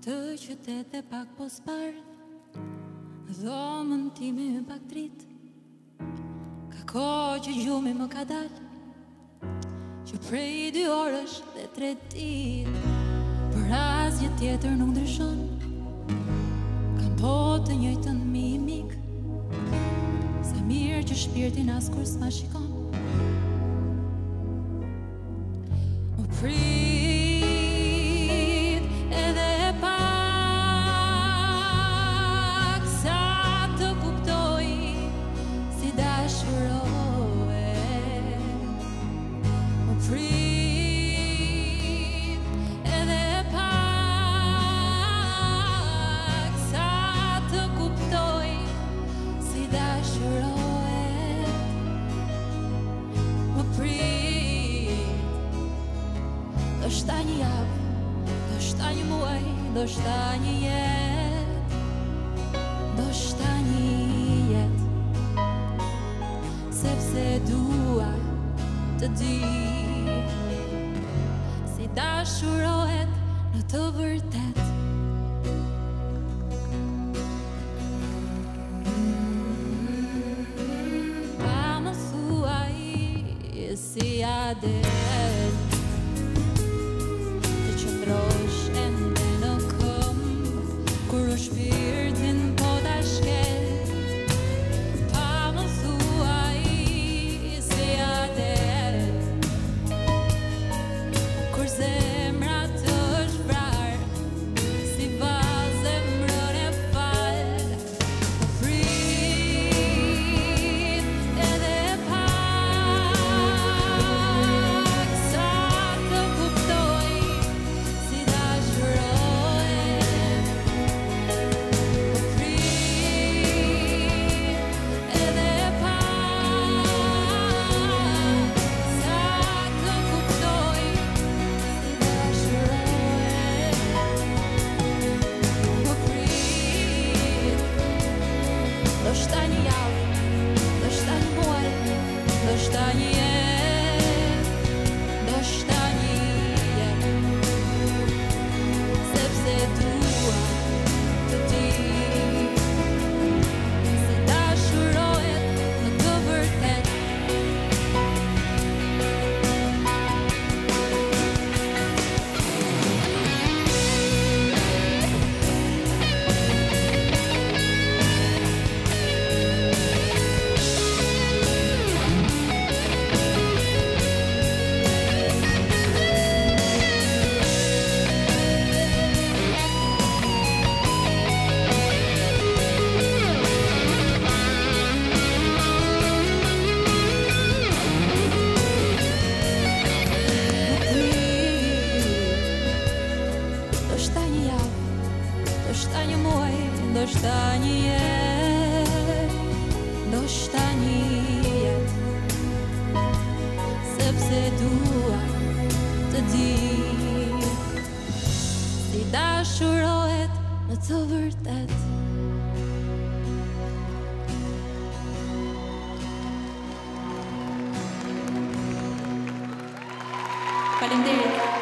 këtë qytet e pak pospart, dhomën time me pak drit. Ka kohë që gjumi më ka dal, që prej 2 orësh dhe 3 ditë, për asgjë tjetër nuk ndryshon. Kam po të njëjtën mimik, sa mirë që shpirtin as kur s'ma shikon. Më prit edhe pak, sa të kuptoj si dashurohet. Më prit edhe pak, sa të kuptoj si dashurohet. Më prit, do shta një javë, do shta një muaj, do shta një jetë, do shta një jetë, sepse dua të di si dashurohet në të vërtet. Pa më thuaj si adet, të qëndrosh ende në këmbë, kur u shpirtin po ta shkel. Pa më thuaj si adet, kur zemra të shprar, si val zemrën e fal. Më prit edhe pak, sa të kuptoj si dashurohet. Më prit edhe pak, sa të kuptoj si dashurohet. Më prit, do shta një javë, do shta një muaj, do shta një jetë, do shta një jetë, sepse dua të di si dashurohet në të vërtet. Do shta një javë, do shta një muaj, do shta një jetë, do shta një jetë, sepse dua të di si dashurohet në të vërtet. Faleminderit.